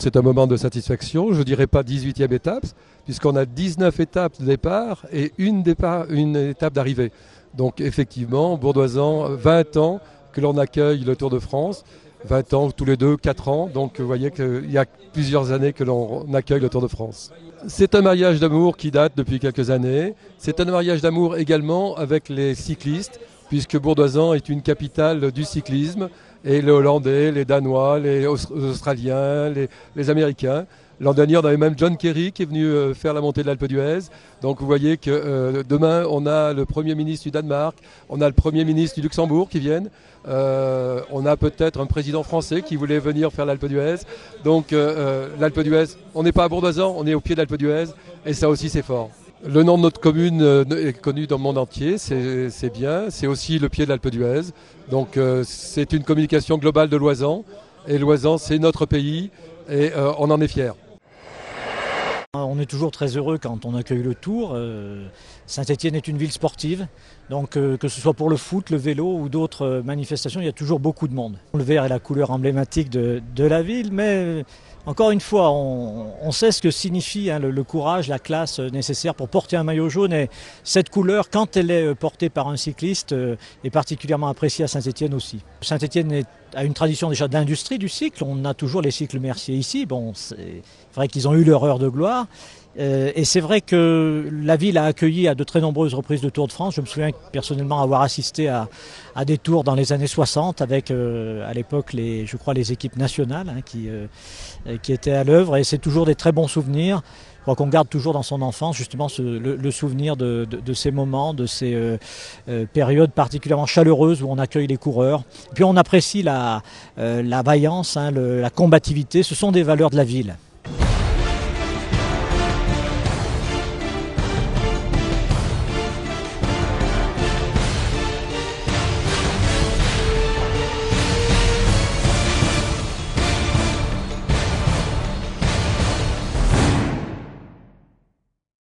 c'est un moment de satisfaction. Je ne dirais pas 18e étape, puisqu'on a 19 étapes de départ et une étape d'arrivée. Donc effectivement, Bourdoisan, 20 ans que l'on accueille le Tour de France. 20 ans, tous les 4 ans. Donc vous voyez qu'il y a plusieurs années que l'on accueille le Tour de France. C'est un mariage d'amour qui date depuis quelques années. C'est un mariage d'amour également avec les cyclistes, puisque Bourdoisan est une capitale du cyclisme. Et les Hollandais, les Danois, les Australiens, les Américains. L'an dernier, on avait même John Kerry qui est venu faire la montée de l'Alpe d'Huez. Donc vous voyez que demain, on a le Premier ministre du Danemark, on a le Premier ministre du Luxembourg qui viennent. On a peut-être un président français qui voulait venir faire l'Alpe d'Huez. Donc l'Alpe d'Huez, on n'est pas à Bourdoisan, on est au pied de l'Alpe d'Huez. Et ça aussi, c'est fort. Le nom de notre commune est connu dans le monde entier, c'est bien. C'est aussi le pied de l'Alpe d'Huez. Donc c'est une communication globale de Loisan. Et Loisan, c'est notre pays et on en est fiers. On est toujours très heureux quand on accueille le Tour. Saint-Étienne est une ville sportive, donc que ce soit pour le foot, le vélo ou d'autres manifestations, il y a toujours beaucoup de monde. Le vert est la couleur emblématique de la ville, mais encore une fois, on sait ce que signifie le courage, la classe nécessaire pour porter un maillot jaune. Et cette couleur, quand elle est portée par un cycliste, est particulièrement appréciée à Saint-Étienne aussi. Saint-Étienne a une tradition déjà d'industrie du cycle. On a toujours les cycles Mercier ici. Bon, c'est vrai qu'ils ont eu leur heure de gloire. Et c'est vrai que la ville a accueilli à de très nombreuses reprises le Tour de France. Je me souviens personnellement avoir assisté à des tours dans les années 60 avec à l'époque je crois les équipes nationales qui étaient à l'œuvre, et c'est toujours des très bons souvenirs. Je crois qu'on garde toujours dans son enfance justement le souvenir de ces moments, de ces périodes particulièrement chaleureuses où on accueille les coureurs. Et puis on apprécie la vaillance, la combativité. Ce sont des valeurs de la ville.